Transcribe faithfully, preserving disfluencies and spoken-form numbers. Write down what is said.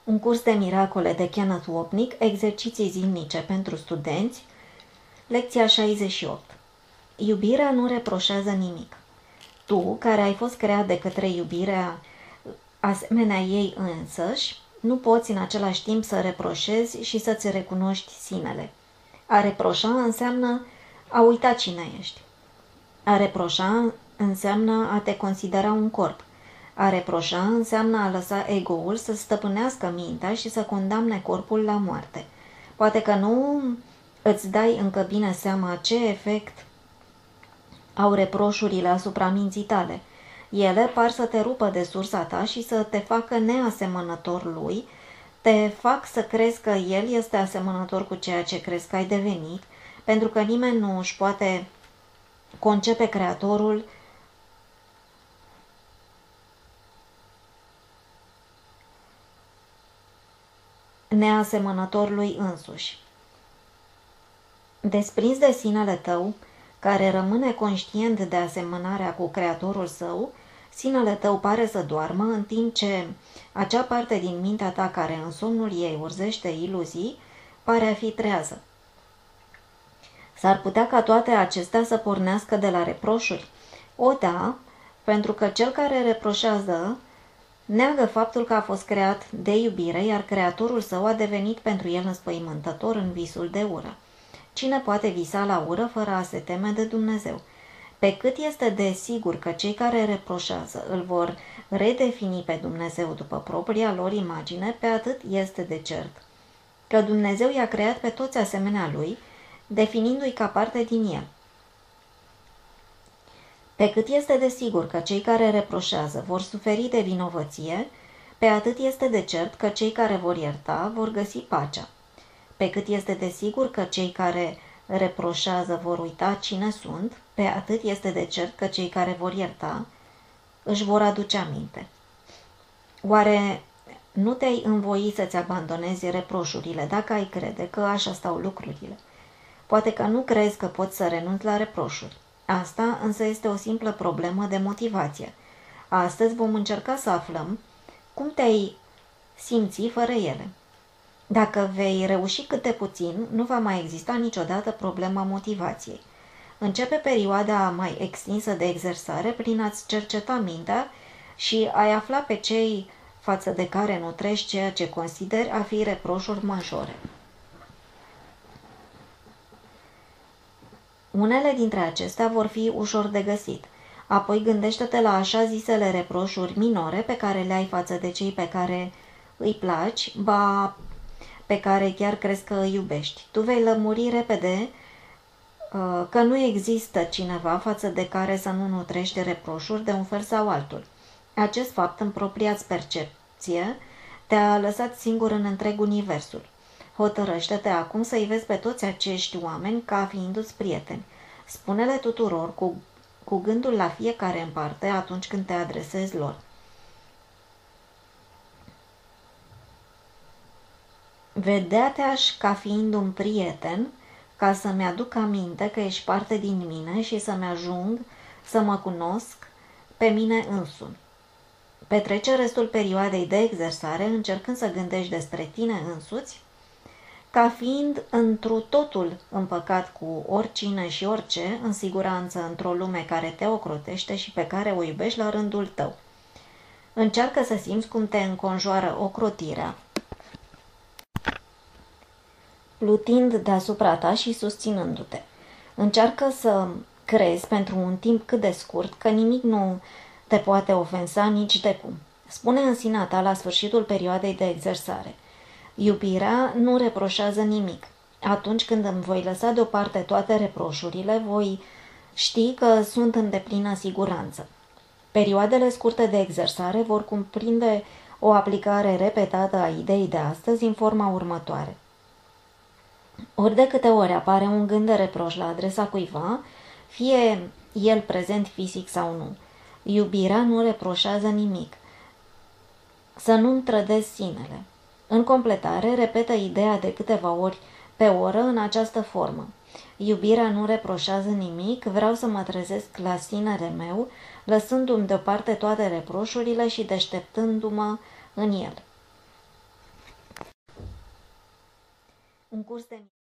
Un curs de miracole de Kenneth Wapnick, exerciții zilnice pentru studenți, lecția șaizeci și opt. Iubirea nu reproșează nimic. Tu, care ai fost creat de către iubirea asemenea ei însăși, nu poți în același timp să reproșezi și să-ți recunoști sinele. A reproșa înseamnă a uita cine ești. A reproșa înseamnă a te considera un corp. A reproșa înseamnă a lăsa ego-ul să stăpânească mintea și să condamne corpul la moarte. Poate că nu îți dai încă bine seama ce efect au reproșurile asupra minții tale. Ele par să te rupă de sursa ta și să te facă neasemănător lui, te fac să crezi că el este asemănător cu ceea ce crezi că ai devenit, pentru că nimeni nu își poate concepe Creatorul neasemănător lui însuși. Desprins de sinele tău, care rămâne conștient de asemănarea cu Creatorul său, sinele tău pare să doarmă, în timp ce acea parte din mintea ta care în somnul ei urzește iluzii, pare a fi trează. S-ar putea ca toate acestea să pornească de la reproșuri? O, da, pentru că cel care reproșează neagă faptul că a fost creat de iubire, iar Creatorul său a devenit pentru el înspăimântător în visul de ură. Cine poate visa la ură fără a se teme de Dumnezeu? Pe cât este de sigur că cei care reproșează îl vor redefini pe Dumnezeu după propria lor imagine, pe atât este de cert că Dumnezeu i-a creat pe toți asemenea lui, definindu-i ca parte din el. Pe cât este de sigur că cei care reproșează vor suferi de vinovăție, pe atât este de cert că cei care vor ierta vor găsi pacea. Pe cât este de sigur că cei care reproșează vor uita cine sunt, pe atât este de cert că cei care vor ierta își vor aduce aminte. Oare nu te-ai învoi să-ți abandonezi reproșurile dacă ai crede că așa stau lucrurile? Poate că nu crezi că poți să renunți la reproșuri. Asta însă este o simplă problemă de motivație. Astăzi vom încerca să aflăm cum te-ai simți fără ele. Dacă vei reuși câte puțin, nu va mai exista niciodată problema motivației. Începe perioada mai extinsă de exersare prin a-ți cerceta mintea și ai afla pe cei față de care nutrești ceea ce consideri a fi reproșuri majore. Unele dintre acestea vor fi ușor de găsit. Apoi gândește-te la așa zisele reproșuri minore pe care le ai față de cei pe care îi placi, ba pe care chiar crezi că îi iubești. Tu vei lămuri repede uh, că nu există cineva față de care să nu nutrești reproșuri de un fel sau altul. Acest fapt, în propria-ți percepție, te-a lăsat singur în întreg universul. Hotărăște-te acum să-i vezi pe toți acești oameni ca fiindu-ți prieteni. Spune-le tuturor cu, cu gândul la fiecare în parte atunci când te adresezi lor. Vedea-te-aș ca fiind un prieten, ca să-mi aduc aminte că ești parte din mine și să-mi ajung să mă cunosc pe mine însumi. Petrece restul perioadei de exersare încercând să gândești despre tine însuți ca fiind întru totul împăcat cu oricine și orice, în siguranță într-o lume care te ocrotește și pe care o iubești la rândul tău. Încearcă să simți cum te înconjoară ocrotirea, plutind deasupra ta și susținându-te. Încearcă să crezi pentru un timp cât de scurt că nimic nu te poate ofensa nici de cum. Spune în sinea ta la sfârșitul perioadei de exersare: iubirea nu reproșează nimic. Atunci când îmi voi lăsa deoparte toate reproșurile, voi ști că sunt în deplină siguranță. Perioadele scurte de exersare vor cuprinde o aplicare repetată a ideii de astăzi în forma următoare. Ori de câte ori apare un gând de reproș la adresa cuiva, fie el prezent fizic sau nu, iubirea nu reproșează nimic. Să nu-mi trădezi sinele. În completare, repetă ideea de câteva ori pe oră în această formă. Iubirea nu reproșează nimic, vreau să mă trezesc la sinele meu, lăsându-mi deoparte toate reproșurile și deșteptându-mă în el. Un curs de